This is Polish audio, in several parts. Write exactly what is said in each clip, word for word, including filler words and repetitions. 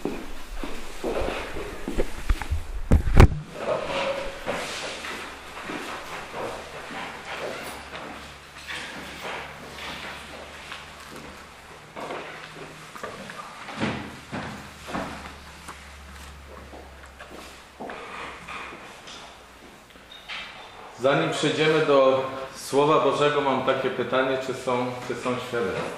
Zanim przejdziemy do Słowa Bożego, mam takie pytanie, czy są, czy są świadectwa?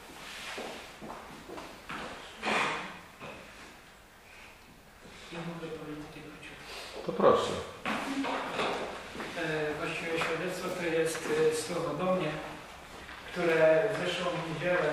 To proszę. Właściwie świadectwo to jest słowo do mnie, które w zeszłą niedzielę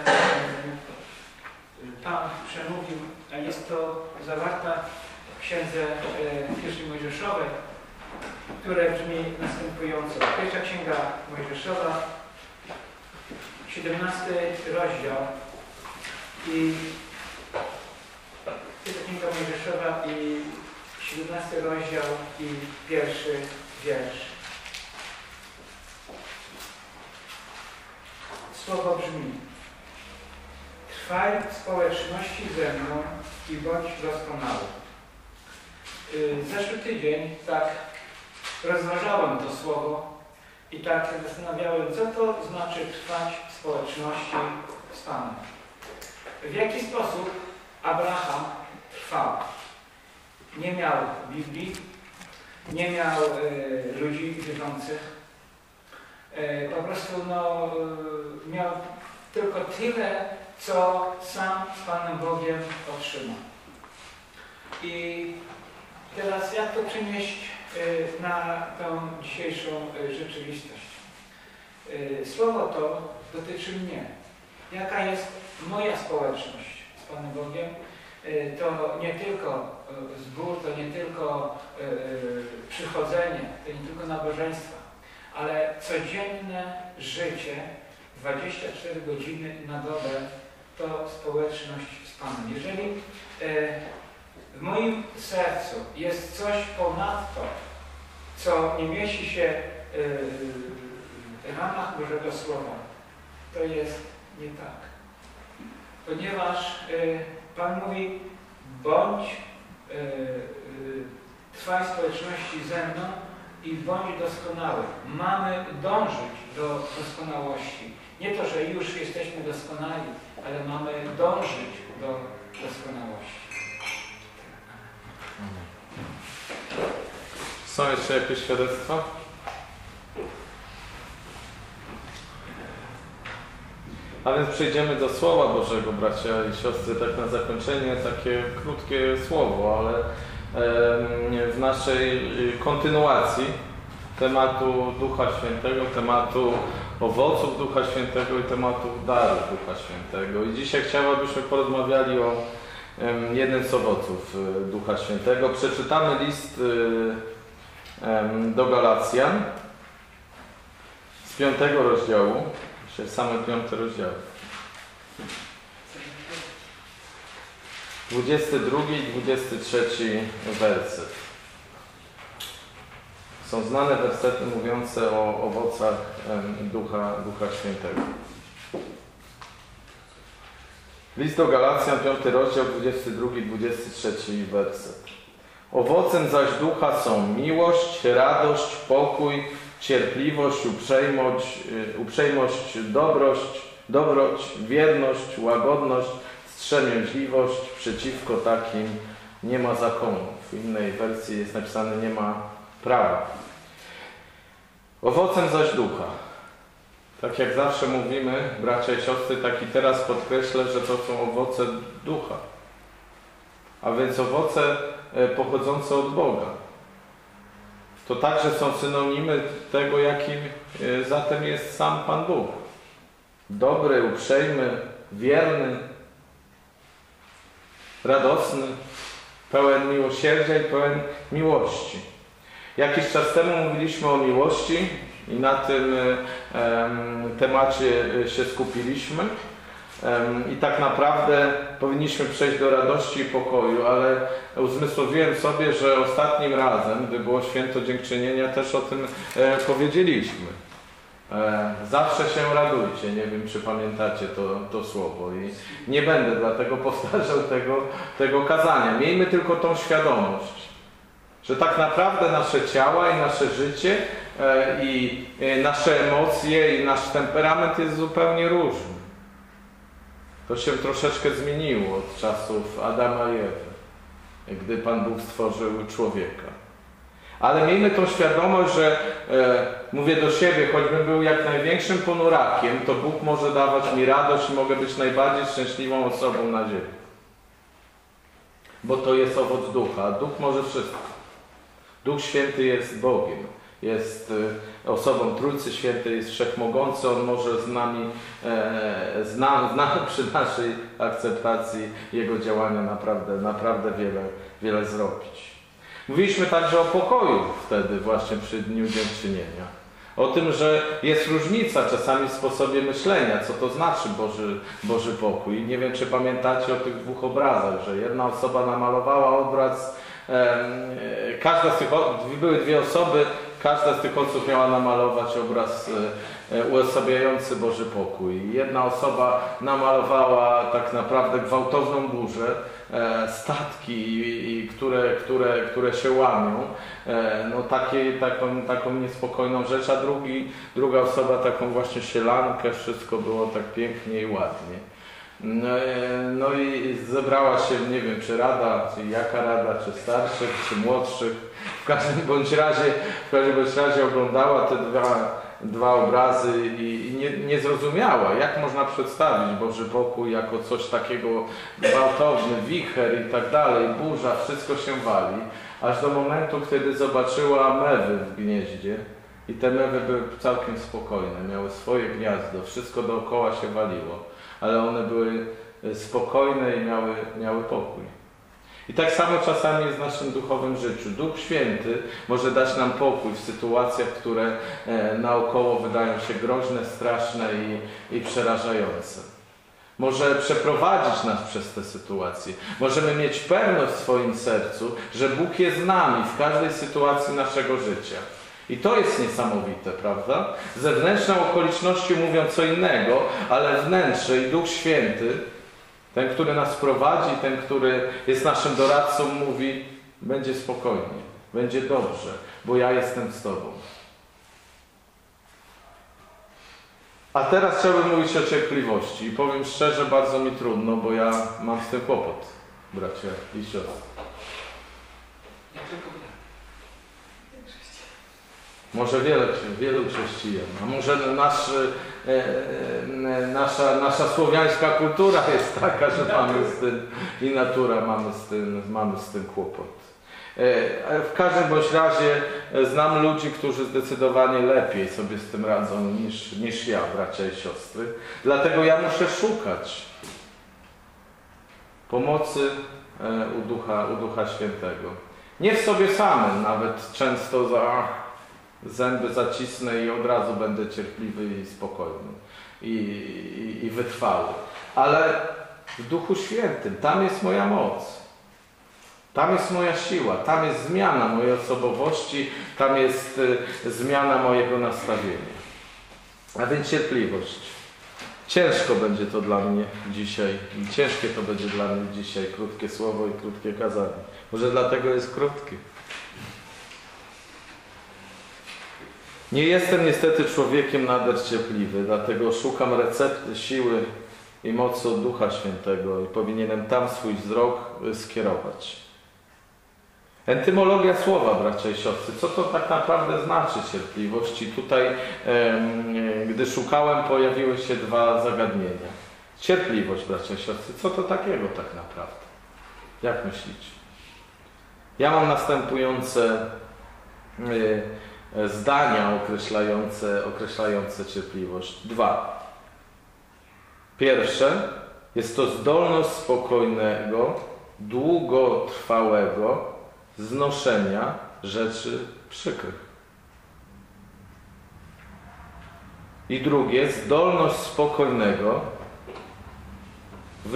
Pan przemówił, a jest to zawarta w księdze pierwszej Mojżeszowej, które brzmi następująco. Pierwsza księga Mojżeszowa, siedemnasty rozdział i Pierwsza księga Mojżeszowa i siedemnasty rozdział i pierwszy wiersz. Słowo brzmi: trwaj w społeczności ze mną i bądź doskonały. Zeszły tydzień tak rozważałem to słowo i tak zastanawiałem, co to znaczy trwać w społeczności z Panem. W jaki sposób Abraham trwał. Nie miał Biblii, nie miał y, ludzi wierzących. Y, po prostu no, y, miał tylko tyle, co sam z Panem Bogiem otrzymał. I teraz jak to przenieść y, na tą dzisiejszą y, rzeczywistość? Y, słowo to dotyczy mnie. Jaka jest moja społeczność z Panem Bogiem? To nie tylko zbór, to nie tylko przychodzenie, to nie tylko nabożeństwa, ale codzienne życie, dwadzieścia cztery godziny na dobę, to społeczność z Panem. Jeżeli w moim sercu jest coś ponadto, co nie mieści się w ramach Bożego Słowa, to jest nie tak. Ponieważ Pan mówi, bądź, yy, yy, trwaj w społeczności ze mną i bądź doskonały. Mamy dążyć do doskonałości. Nie to, że już jesteśmy doskonali, ale mamy dążyć do doskonałości. Są jeszcze jakieś świadectwa? A więc przejdziemy do Słowa Bożego, bracia i siostry, tak na zakończenie, takie krótkie słowo, ale w naszej kontynuacji tematu Ducha Świętego, tematu owoców Ducha Świętego i tematu darów Ducha Świętego. I dzisiaj chciałabym porozmawiali o jednym z owoców Ducha Świętego. Przeczytamy list do Galacjan z piątego rozdziału. Same piąty rozdział. dwudziesty drugi i dwudziesty trzeci werset. Są znane wersety mówiące o owocach Ducha, Ducha Świętego. List do Galacjan, piąty rozdział, dwudziesty drugi i dwudziesty trzeci werset. Owocem zaś Ducha są miłość, radość, pokój, cierpliwość, uprzejmość, uprzejmość, dobrość, dobroć, wierność, łagodność, wstrzemięźliwość. Przeciwko takim nie ma zakonu. W innej wersji jest napisane nie ma prawa. Owocem zaś Ducha. Tak jak zawsze mówimy, bracia i siostry, tak i teraz podkreślę, że to są owoce Ducha. A więc owoce pochodzące od Boga. To także są synonimy tego, jakim zatem jest sam Pan Bóg. Dobry, uprzejmy, wierny, radosny, pełen miłosierdzia i pełen miłości. Jakiś czas temu mówiliśmy o miłości i na tym em, temacie się skupiliśmy. I tak naprawdę powinniśmy przejść do radości i pokoju, ale uzmysłowiłem sobie, że ostatnim razem, gdy było święto dziękczynienia, też o tym powiedzieliśmy. E, zawsze się radujcie. Nie wiem, czy pamiętacie to, to słowo. I nie będę dlatego powtarzał tego, tego kazania. Miejmy tylko tą świadomość, że tak naprawdę nasze ciała i nasze życie e, i e, nasze emocje i nasz temperament jest zupełnie różny. To się troszeczkę zmieniło od czasów Adama i Ewy, gdy Pan Bóg stworzył człowieka. Ale miejmy tą świadomość, że e, mówię do siebie, choćbym był jak największym ponurakiem, to Bóg może dawać mi radość i mogę być najbardziej szczęśliwą osobą na ziemi. Bo to jest owoc ducha, a duch może wszystko. Duch Święty jest Bogiem, jest e, osobą Trójcy Świętej, jest wszechmogący, On może z nami, e, z nam, z nami przy naszej akceptacji Jego działania naprawdę, naprawdę wiele, wiele zrobić. Mówiliśmy także o pokoju wtedy właśnie przy Dniu Dziękczynienia. O tym, że jest różnica czasami w sposobie myślenia, co to znaczy Boży, Boży pokój. Nie wiem, czy pamiętacie o tych dwóch obrazach, że jedna osoba namalowała obraz, e, każda z tych, były dwie osoby, każda z tych osób miała namalować obraz e, uosabiający Boży pokój. Jedna osoba namalowała tak naprawdę gwałtowną burzę, statki, i, i które, które, które się łamią, no takie, taką, taką niespokojną rzecz, a drugi, druga osoba taką właśnie sielankę, wszystko było tak pięknie i ładnie. No, no i zebrała się, nie wiem, czy rada, czy jaka rada, czy starszych, czy młodszych, w każdym bądź razie, w każdym bądź razie oglądała te dwa, dwa obrazy i, i nie, nie zrozumiała, jak można przedstawić Boży pokój jako coś takiego gwałtowny, wicher i tak dalej, burza, wszystko się wali, aż do momentu, kiedy zobaczyła mewy w gnieździe i te mewy były całkiem spokojne, miały swoje gniazdo, wszystko dookoła się waliło, ale one były spokojne i miały, miały pokój. I tak samo czasami jest w naszym duchowym życiu. Duch Święty może dać nam pokój w sytuacjach, które e, naokoło wydają się groźne, straszne i, i przerażające. Może przeprowadzić nas przez te sytuacje. Możemy mieć pewność w swoim sercu, że Bóg jest z nami w każdej sytuacji naszego życia. I to jest niesamowite, prawda? Zewnętrzne okoliczności mówią co innego, ale wnętrze i Duch Święty, ten, który nas prowadzi, ten, który jest naszym doradcą, mówi, będzie spokojnie, będzie dobrze, bo ja jestem z Tobą. A teraz chciałbym mówić o cierpliwości i powiem szczerze, bardzo mi trudno, bo ja mam z tym kłopot, bracia i siostry. Może wiele, wielu chrześcijan, a może nasz, e, e, nasza, nasza słowiańska kultura jest taka, że mamy z tym i natura, mamy z tym, mamy z tym kłopot. E, w każdym bądź razie znam ludzi, którzy zdecydowanie lepiej sobie z tym radzą niż, niż ja, bracia i siostry. Dlatego ja muszę szukać pomocy e, u Ducha, u Ducha Świętego. Nie w sobie samym, nawet często za zęby zacisnę i od razu będę cierpliwy i spokojny i, i, i wytrwały. Ale w Duchu Świętym, tam jest moja moc. Tam jest moja siła, tam jest zmiana mojej osobowości, tam jest y, zmiana mojego nastawienia. A więc cierpliwość. Ciężko będzie to dla mnie dzisiaj, ciężkie to będzie dla mnie dzisiaj, krótkie słowo i krótkie kazanie. Może dlatego jest krótkie. Nie jestem niestety człowiekiem nader cierpliwy, dlatego szukam recepty siły i mocy od Ducha Świętego i powinienem tam swój wzrok skierować. Entymologia słowa, bracia i siostry. Co to tak naprawdę znaczy cierpliwość? I tutaj, e, gdy szukałem, pojawiły się dwa zagadnienia. Cierpliwość, bracia i siostry. Co to takiego tak naprawdę? Jak myślicie? Ja mam następujące e, zdania określające, określające cierpliwość. Dwa. Pierwsze, jest to zdolność spokojnego, długotrwałego znoszenia rzeczy przykrych. I drugie, zdolność spokojnego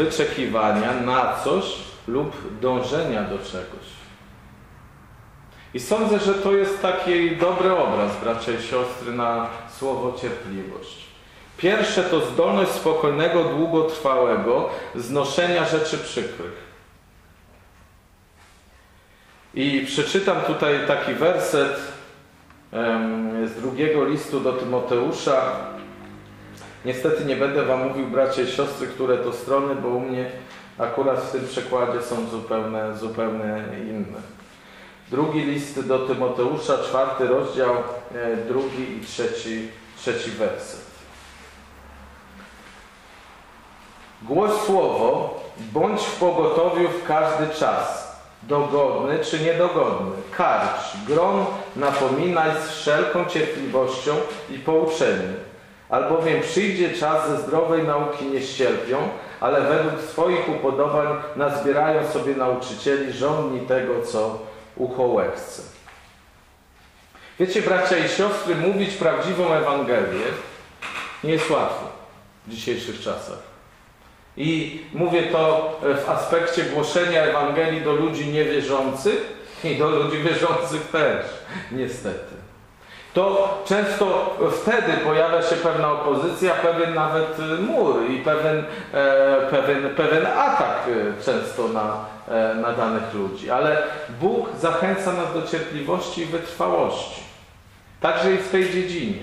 wyczekiwania na coś lub dążenia do czegoś. I sądzę, że to jest taki dobry obraz, bracia i siostry, na słowo cierpliwość. Pierwsze to zdolność spokojnego, długotrwałego znoszenia rzeczy przykrych. I przeczytam tutaj taki werset z drugiego listu do Tymoteusza. Niestety nie będę wam mówił, bracia i siostry, które to strony, bo u mnie akurat w tym przekładzie są zupełnie, zupełnie inne. Drugi list do Tymoteusza, czwarty rozdział, drugi i trzeci, trzeci werset. Głoś słowo, bądź w pogotowiu w każdy czas, dogodny czy niedogodny, karcz, grom, napominaj z wszelką cierpliwością i pouczeniem. Albowiem przyjdzie czas, ze zdrowej nauki nie ścierpią, ale według swoich upodobań nazbierają sobie nauczycieli żądni tego, co ucho łechce. Wiecie, bracia i siostry, mówić prawdziwą Ewangelię nie jest łatwo w dzisiejszych czasach. I mówię to w aspekcie głoszenia Ewangelii do ludzi niewierzących i do ludzi wierzących też, niestety. To często wtedy pojawia się pewna opozycja, pewien nawet mur i pewien, e, pewien, pewien atak często na, e, na danych ludzi. Ale Bóg zachęca nas do cierpliwości i wytrwałości. Także i w tej dziedzinie.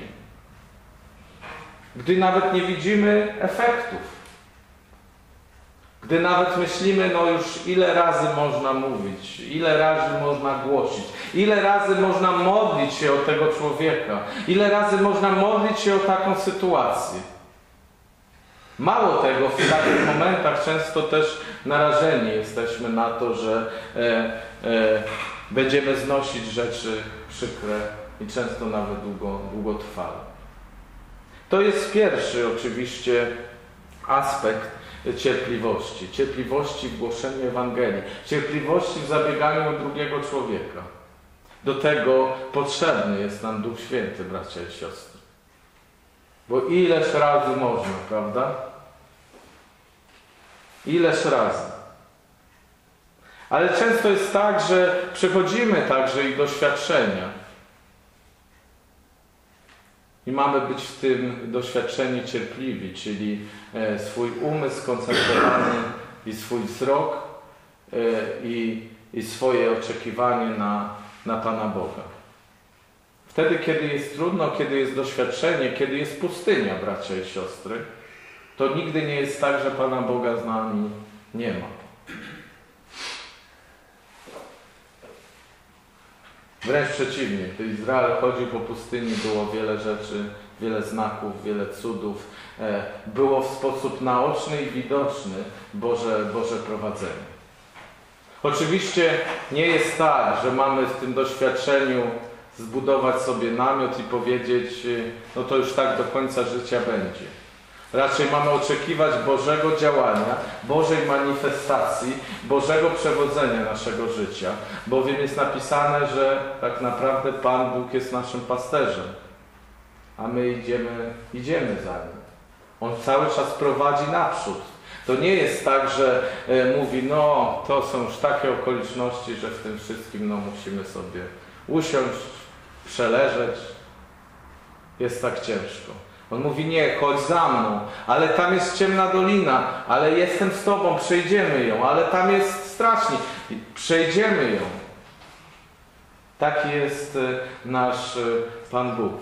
Gdy nawet nie widzimy efektów. Gdy nawet myślimy, no już ile razy można mówić, ile razy można głosić, ile razy można modlić się o tego człowieka, ile razy można modlić się o taką sytuację. Mało tego, w takich momentach często też narażeni jesteśmy na to, że e, e, będziemy znosić rzeczy przykre i często nawet długo, długotrwałe. To jest pierwszy oczywiście aspekt cierpliwości. Cierpliwości w głoszeniu Ewangelii. Cierpliwości w zabieganiu o drugiego człowieka. Do tego potrzebny jest nam Duch Święty, bracia i siostry. Bo ileż razy można, prawda? Ileż razy. Ale często jest tak, że przechodzimy także i doświadczenia. I mamy być w tym doświadczeniu cierpliwi, czyli swój umysł skoncentrowany i swój wzrok i, i swoje oczekiwanie na, na Pana Boga. Wtedy, kiedy jest trudno, kiedy jest doświadczenie, kiedy jest pustynia, bracia i siostry, to nigdy nie jest tak, że Pana Boga z nami nie ma. Wręcz przeciwnie, gdy Izrael chodził po pustyni, było wiele rzeczy, wiele znaków, wiele cudów. Było w sposób naoczny i widoczny Boże, Boże prowadzenie. Oczywiście nie jest tak, że mamy w tym doświadczeniu zbudować sobie namiot i powiedzieć, no to już tak do końca życia będzie. Raczej mamy oczekiwać Bożego działania, Bożej manifestacji, Bożego przewodzenia naszego życia, bowiem jest napisane, że tak naprawdę Pan Bóg jest naszym pasterzem, a my idziemy, idziemy za Nim. On cały czas prowadzi naprzód. To nie jest tak, że e, mówi, no to są już takie okoliczności, że w tym wszystkim no, musimy sobie usiąść, przeleżeć. Jest tak ciężko. On mówi, nie, chodź za mną, ale tam jest ciemna dolina, ale jestem z Tobą, przejdziemy ją, ale tam jest strasznie, przejdziemy ją. Taki jest nasz Pan Bóg.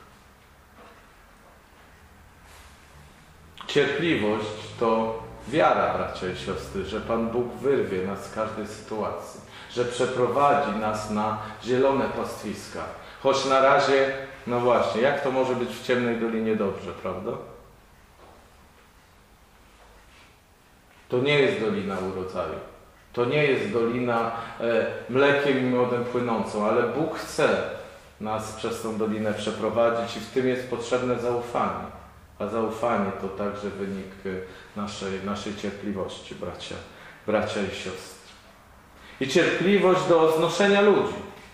Cierpliwość to wiara, bracia i siostry, że Pan Bóg wyrwie nas z każdej sytuacji, że przeprowadzi nas na zielone pastwiska. Choć na razie, no właśnie, jak to może być w ciemnej dolinie dobrze, prawda? To nie jest dolina urodzaju. To nie jest dolina e, mlekiem i miodem płynącą, ale Bóg chce nas przez tą dolinę przeprowadzić i w tym jest potrzebne zaufanie. A zaufanie to także wynik naszej, naszej cierpliwości, bracia, bracia i siostry. I cierpliwość do znoszenia ludzi.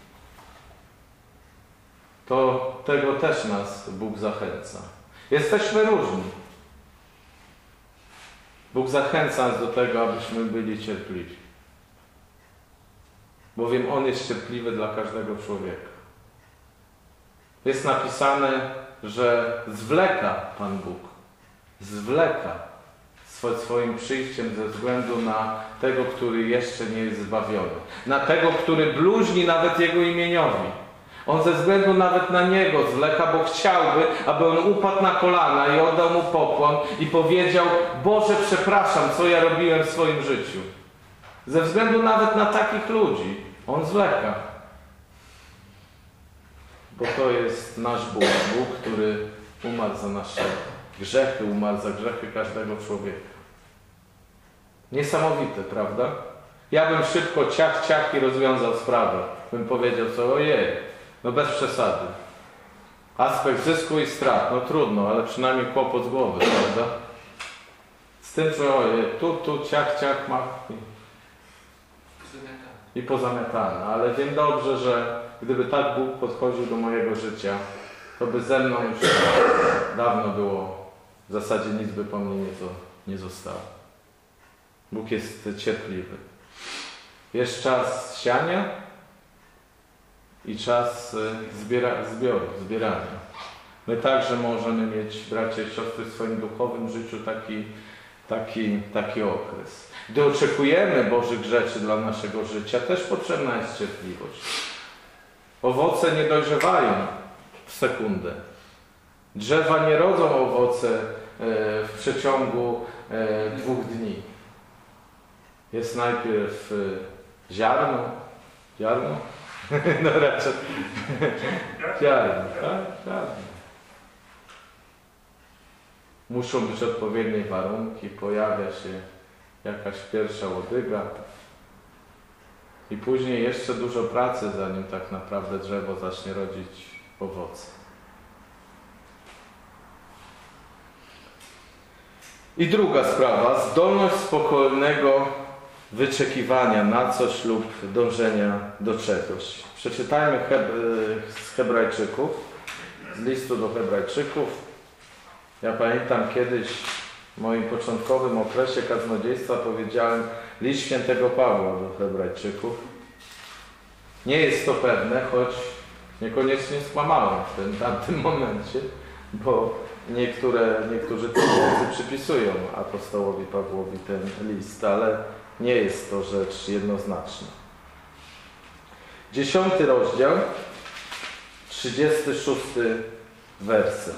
To tego też nas Bóg zachęca. Jesteśmy różni. Bóg zachęca nas do tego, abyśmy byli cierpliwi. bowiem On jest cierpliwy dla każdego człowieka. Jest napisane, że zwleka Pan Bóg. Zwleka swoim przyjściem ze względu na tego, który jeszcze nie jest zbawiony. Na tego, który bluźni nawet Jego imieniowi. On ze względu nawet na Niego zwleka, bo chciałby, aby On upadł na kolana i oddał Mu pokłon i powiedział: Boże, przepraszam, co ja robiłem w swoim życiu. Ze względu nawet na takich ludzi On zwleka. Bo to jest nasz Bóg, Bóg, który umarł za nasze grzechy, umarł za grzechy każdego człowieka. Niesamowite, prawda? Ja bym szybko ciach, ciach i rozwiązał sprawę. Bym powiedział co, ojej, no bez przesady. Aspekt zysku i strat, no trudno, ale przynajmniej kłopot z głowy, prawda? Z tym, że ojej, tu, tu, ciach, ciach, mach i, i pozamiatane. Ale wiem dobrze, że gdyby tak Bóg podchodził do mojego życia, to by ze mną już dawno było, w zasadzie nic by po mnie nie, to, nie zostało. Bóg jest cierpliwy. Jest czas siania i czas zbiera, zbioru, zbierania. My także możemy mieć, bracia i siostry, w swoim duchowym życiu taki, taki, taki okres. Gdy oczekujemy Bożych rzeczy dla naszego życia, też potrzebna jest cierpliwość. Owoce nie dojrzewają w sekundę. Drzewa nie rodzą owoce w przeciągu dwóch dni. Jest najpierw ziarno, ziarno? No raczej ziarno, tak? Ziarno. Muszą być odpowiednie warunki, pojawia się jakaś pierwsza łodyga i później jeszcze dużo pracy, zanim tak naprawdę drzewo zacznie rodzić owoce. I druga sprawa, zdolność spokojnego wyczekiwania na coś lub dążenia do czegoś. Przeczytajmy z Hebrajczyków, z listu do Hebrajczyków. Ja pamiętam kiedyś w moim początkowym okresie kaznodziejstwa powiedziałem list świętego Pawła do Hebrajczyków. Nie jest to pewne, choć niekoniecznie skłamałem w tym tamtym momencie, bo niektóre, niektórzy teolodzy przypisują apostołowi Pawłowi ten list, ale nie jest to rzecz jednoznaczna. Dziesiąty rozdział, trzydziesty szósty werset.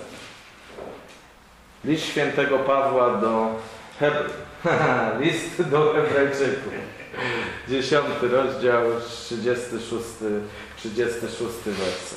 List świętego Pawła do Hebr... List do Hebrajczyków. Dziesiąty rozdział, trzydziesty szósty, trzydziesty szósty werset.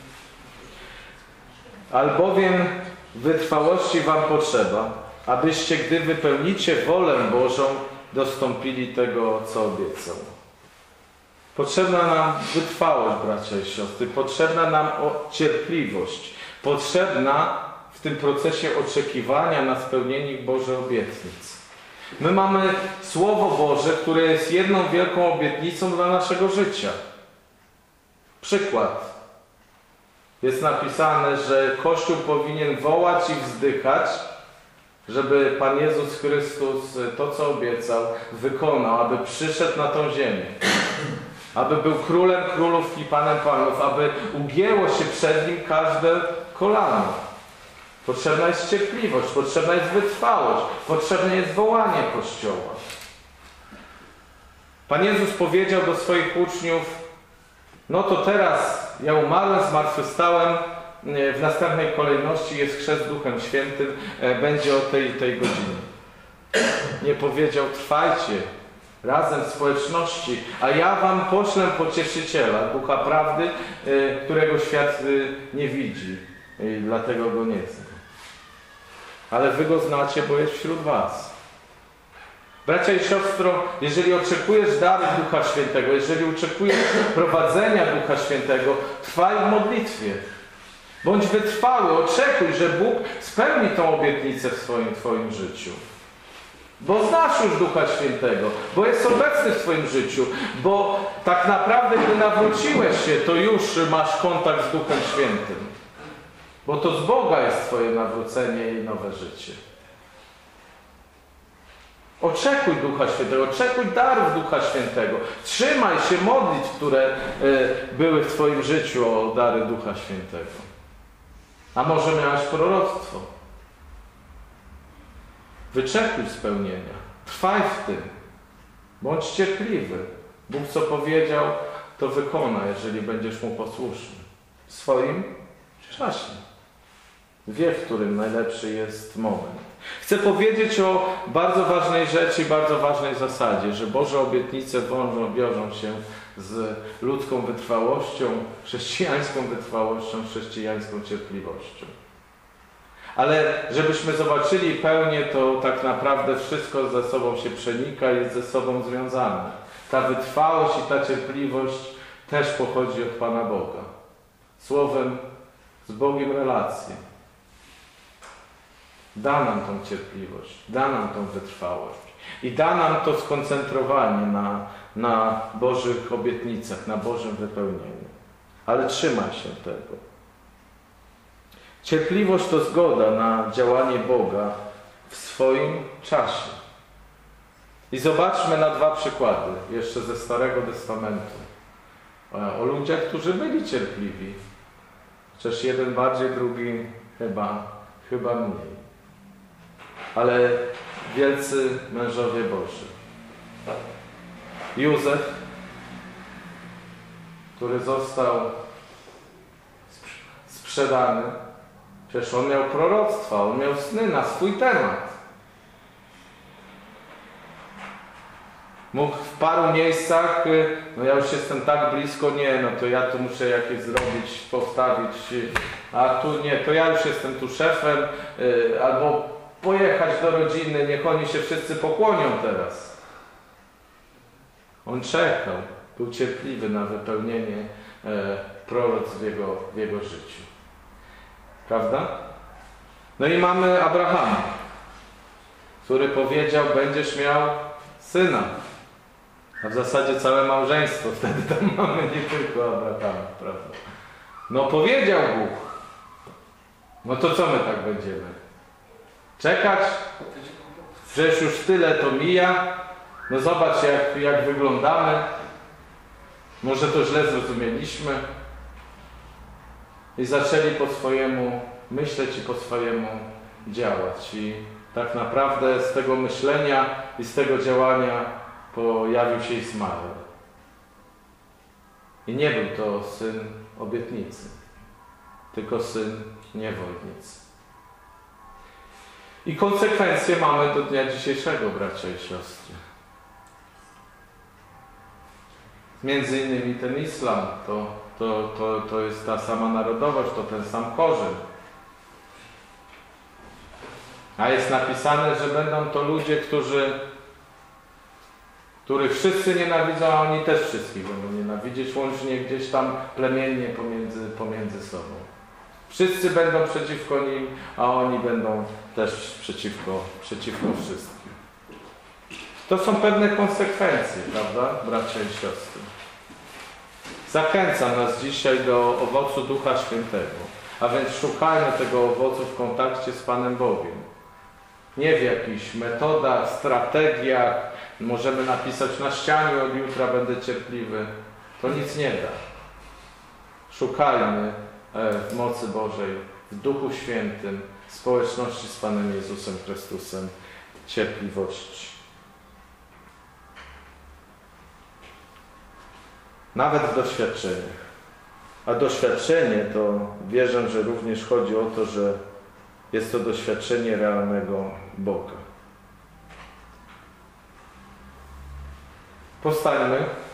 Albowiem wytrwałości wam potrzeba, abyście, gdy wypełnicie wolę Bożą, dostąpili tego, co obiecał. Potrzebna nam wytrwałość, bracia i siostry. Potrzebna nam cierpliwość. Potrzebna w tym procesie oczekiwania na spełnienie Bożych obietnic. My mamy Słowo Boże, które jest jedną wielką obietnicą dla naszego życia. Przykład. Jest napisane, że Kościół powinien wołać i wzdychać, żeby Pan Jezus Chrystus to, co obiecał, wykonał, aby przyszedł na tą ziemię. Aby był królem królów i panem panów, aby ugięło się przed Nim każde kolano. Potrzebna jest cierpliwość, potrzebna jest wytrwałość, potrzebne jest wołanie Kościoła. Pan Jezus powiedział do swoich uczniów: no to teraz ja umarłem, zmartwychwstałem, w następnej kolejności jest chrzest Duchem Świętym, będzie o tej tej godzinie. Nie powiedział: trwajcie razem w społeczności, a ja wam poślę Pocieszyciela, Ducha Prawdy, którego świat nie widzi i dlatego go nie zna. Ale wy go znacie, bo jest wśród was. Bracia i siostro, jeżeli oczekujesz dary Ducha Świętego, jeżeli oczekujesz prowadzenia Ducha Świętego, trwaj w modlitwie. Bądź wytrwały, oczekuj, że Bóg spełni tą obietnicę w swoim twoim życiu. Bo znasz już Ducha Świętego, bo jest obecny w twoim życiu, bo tak naprawdę, gdy nawróciłeś się, to już masz kontakt z Duchem Świętym. Bo to z Boga jest twoje nawrócenie i nowe życie. Oczekuj Ducha Świętego, oczekuj darów Ducha Świętego. Trzymaj się modlitw, które y, były w twoim życiu o dary Ducha Świętego. A może miałeś proroctwo? Wyczekuj spełnienia. Trwaj w tym. Bądź cierpliwy. Bóg co powiedział, to wykona, jeżeli będziesz Mu posłuszny. W swoim czasie. Wie, w którym najlepszy jest moment. Chcę powiedzieć o bardzo ważnej rzeczy i bardzo ważnej zasadzie, że Boże obietnice wiążą, wiążą się z ludzką wytrwałością, chrześcijańską wytrwałością, chrześcijańską cierpliwością. Ale żebyśmy zobaczyli pełnię, to tak naprawdę wszystko ze sobą się przenika i jest ze sobą związane. Ta wytrwałość i ta cierpliwość też pochodzi od Pana Boga. Słowem, z Bogiem relacje. Da nam tą cierpliwość, da nam tą wytrwałość i da nam to skoncentrowanie na, na Bożych obietnicach, na Bożym wypełnieniu. Ale trzymaj się tego. Cierpliwość to zgoda na działanie Boga w swoim czasie. I zobaczmy na dwa przykłady, jeszcze ze Starego Testamentu. O ludziach, którzy byli cierpliwi. Chociaż jeden bardziej, drugi chyba, chyba mniej. Ale wielcy mężowie Boży. Józef, który został sprzedany, przecież on miał proroctwa, on miał sny na swój temat. Mógł w paru miejscach, no ja już jestem tak blisko, nie, no to ja tu muszę jakieś zrobić, postawić, a tu nie, to ja już jestem tu szefem, albo pojechać do rodziny, niech oni się wszyscy pokłonią teraz. On czekał, był cierpliwy na wypełnienie e, proroc w jego, w jego życiu. Prawda? No i mamy Abrahama, który powiedział, będziesz miał syna. A w zasadzie całe małżeństwo, wtedy tam mamy nie tylko Abrahama, prawda? No powiedział Bóg. No to co my tak będziemy? Czekać? Przecież już tyle to mija. No zobacz jak, jak wyglądamy. Może to źle zrozumieliśmy. I zaczęli po swojemu myśleć i po swojemu działać. I tak naprawdę z tego myślenia i z tego działania pojawił się Ismael. I nie był to syn obietnicy, tylko syn niewolnicy. I konsekwencje mamy do dnia dzisiejszego, bracia i siostry. Między innymi ten islam, to, to, to, to jest ta sama narodowość, to ten sam korzeń. A jest napisane, że będą to ludzie, którzy, których wszyscy nienawidzą, a oni też wszystkich będą nienawidzieć, łącznie gdzieś tam plemiennie pomiędzy, pomiędzy sobą. Wszyscy będą przeciwko nim, a oni będą też przeciwko, przeciwko wszystkim. To są pewne konsekwencje, prawda, bracia i siostry? Zachęcam nas dzisiaj do owocu Ducha Świętego, a więc szukajmy tego owocu w kontakcie z Panem Bogiem. Nie w jakichś metodach, strategiach, możemy napisać na ścianie, od jutra będę cierpliwy. To nic nie da. Szukajmy w mocy Bożej, w Duchu Świętym, w społeczności z Panem Jezusem Chrystusem cierpliwości. Nawet w doświadczeniach. A doświadczenie to wierzę, że również chodzi o to, że jest to doświadczenie realnego Boga. Powstańmy.